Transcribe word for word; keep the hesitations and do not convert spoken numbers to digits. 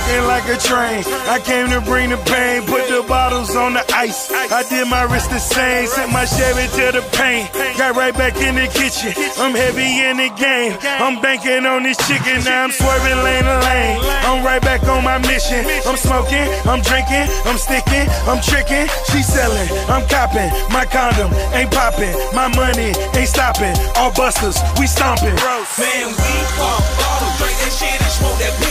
working like a train. I came to bring the pain, put the bottles on the ice. I did my wrist the same, sent my Chevy to the paint. Got right back in the kitchen, I'm heavy in the game. I'm banking on this chicken, now I'm swerving lane to lane. I'm right back on my mission. I'm smoking, I'm drinking, I'm sticking, I'm tricking. She selling, I'm copping. My condom ain't popping, my money ain't stopping. All busters, we stomping. Man, we pop bottles, drink that shit and smoke that.